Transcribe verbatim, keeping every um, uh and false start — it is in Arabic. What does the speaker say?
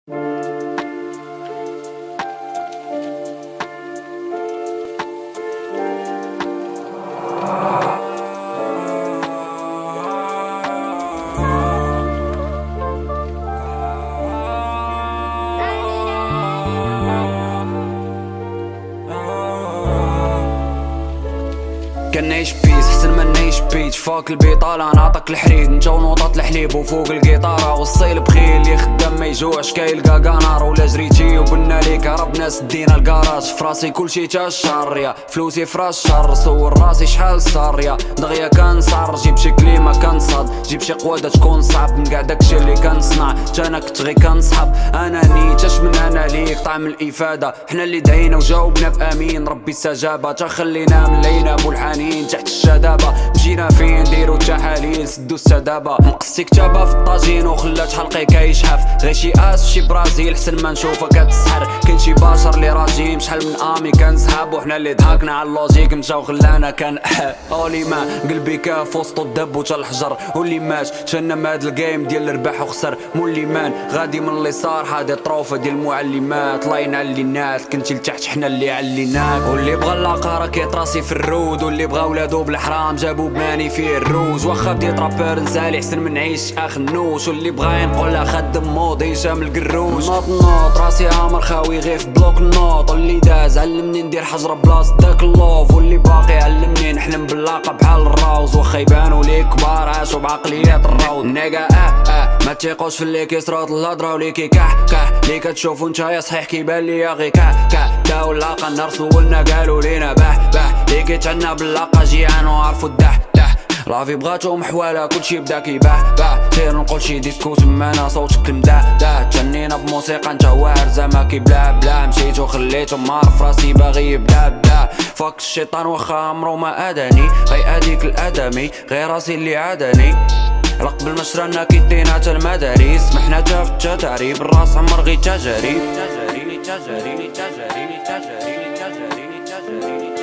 كنعيش بيس حسن ما نعيش بيتش، فاك البيطالة نعطيك الحريد نتا ونوطات الحليب وفوق القيطارة والصيل بخيل اللي خدام ما يجوعش كايلقى قنار. ولا جريتي وقلنا ليك رب ناس دينا الكراج، فراسي كلشي تا الشر يا فلوسي فراس الشر. صور راسي شحال صار يا دغيا كنصار، جيب شي كليمة كنصاد جيب شي قوادة تكون صعب من كاع داكشي اللي كنصنع. تا انا كنت غير كنصحاب انا نيتاش من انا ليك طعم الافادة. حنا اللي دعينا وجاوبنا بامين ربي استجابة، تا خلينا ملينا بولحانين تحت الشدابة. مشينا فين نديرو التحاليل سدو السدابة، نقصتي كتابة في الطاجين وخلات حلقي كيشحف. غير شي اس شي برازيل حسن ما نشوفها كتسحر. كاين شي بشر اللي راجيم شحال من امي كنسحاب، وحنا اللي ضحكنا على اللوجيك مشاو خلانا كان اولي ما قلبي كاف وسط الدب وتا الحجر. واللي مات شنا هاد الجيم ديال الربح وخسر. مولي مان غادي من اللي صار هادي طروفه ديال المعلمات. الله ينعلي الناس كنتي لتحت حنا اللي عليناك. واللي بغى اللاقه راه كيطراسي في الرود، واللي بغا ولادو بالحرام جابو بناني فيه الروج. واخا بديت رابور نسالي حسن من نعيش اخ النوش، واللي بغا ينقولها خدم موضي شام القروش. نوط نوط راسي عامر خاوي غير في بلوك النوط. واللي داز علمني ندير حجره بلاص داك اللوف، واللي باقي علمني نحلم باللاقه بحال الراوز. واخا يبانو ليك كبار عاشو بعقليات الروض. نيكا اه اه ما تيقوش في اللي كيصرات الهضره ولي كيكح كح. اللي كتشوفو نتايا صحيح كيبان ليا غي كح كح. داو اللاقه النار سولنا قالو لينا بح بح. اللي كيتعنى باللاقه جيعان وعرفو الدح دح. لافي بغاتهم حوالا كلشي بدا كيباح باح. سير نقول شي ديسكو سمانا صوتك مداه داه. تجنينا بموسيقى نتا واعر زعما كيبلا بلا. مشيت وخليتو معرف راسي باغي يبدا بدا. فاك الشيطان واخا عمرو ما اداني، غي اديك الادمي غير راسي اللي عاداني. على قبل ما شرانا كيدينا تا المدارس، سمحنا تا في التجارب الراس عمر غي تجارب. تجارب تجارب تجارب تجارب تجارب تجارب